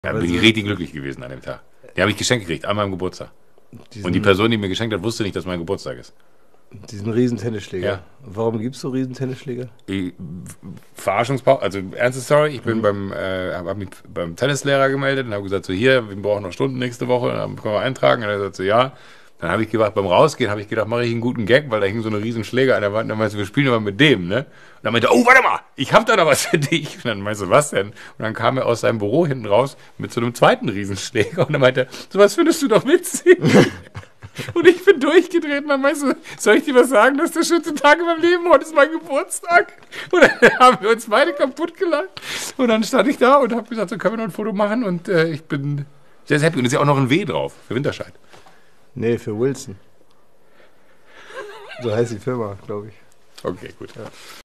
Ja, bin ich richtig glücklich gewesen an dem Tag. Die habe ich geschenkt gekriegt, an meinem Geburtstag. Und die Person, die mir geschenkt hat, wusste nicht, dass mein Geburtstag ist. Diesen riesen Tennisschläger. Ja. Warum gibst du riesen Tennisschläger? Verarschungspause, also ernste Story, ich bin hab mich beim Tennislehrer gemeldet und habe gesagt, so hier, wir brauchen noch Stunden nächste Woche, dann können wir eintragen. Und er sagt so, ja. Dann habe ich gedacht, beim Rausgehen habe ich gedacht, mache ich einen guten Gag, weil da hing so eine riesen Schläger an der Wand. Und dann meinst du, wir spielen aber mit dem, ne? Und dann meinte er, oh, warte mal, ich hab da noch was für dich. Und dann meinst du, was denn? Und dann kam er aus seinem Büro hinten raus mit so einem zweiten Riesenschläger. Und dann meinte er, sowas findest du doch witzig. Und ich bin durchgedreht und dann meinst du, soll ich dir was sagen, das ist der schönste Tag in meinem Leben, heute ist mein Geburtstag. Und dann haben wir uns beide kaputt gelacht. Und dann stand ich da und habe gesagt, so können wir noch ein Foto machen. Und ich bin sehr, sehr happy. Und es ist ja auch noch ein W drauf für Winterscheid. Nee, für Wilson. So heißt die Firma, glaube ich. Okay, gut. Ja.